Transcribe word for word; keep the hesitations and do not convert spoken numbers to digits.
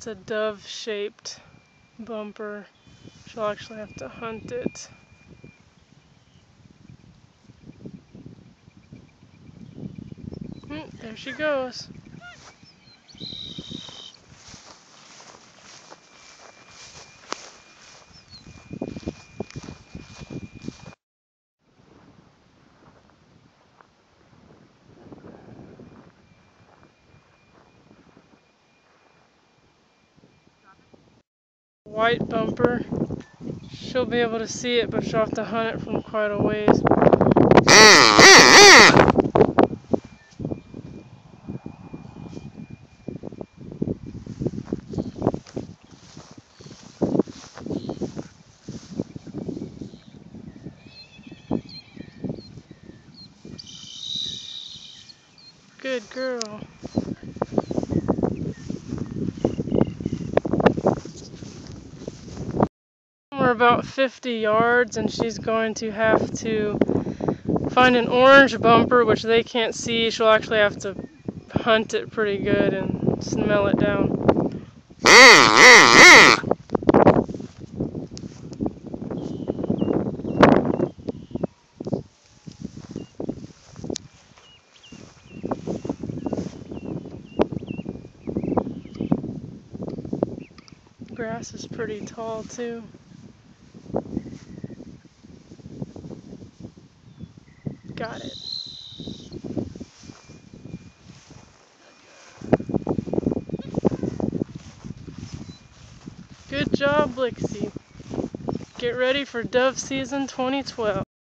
It's a dove-shaped bumper. She'll actually have to hunt it. Mm, there she goes. White bumper. She'll be able to see it, but she'll have to hunt it from quite a ways. Good girl. We're about fifty yards, and she's going to have to find an orange bumper, which they can't see. She'll actually have to hunt it pretty good and smell it down. Grass is pretty tall too. Got it. Good job, Blixi. Get ready for dove season twenty twelve.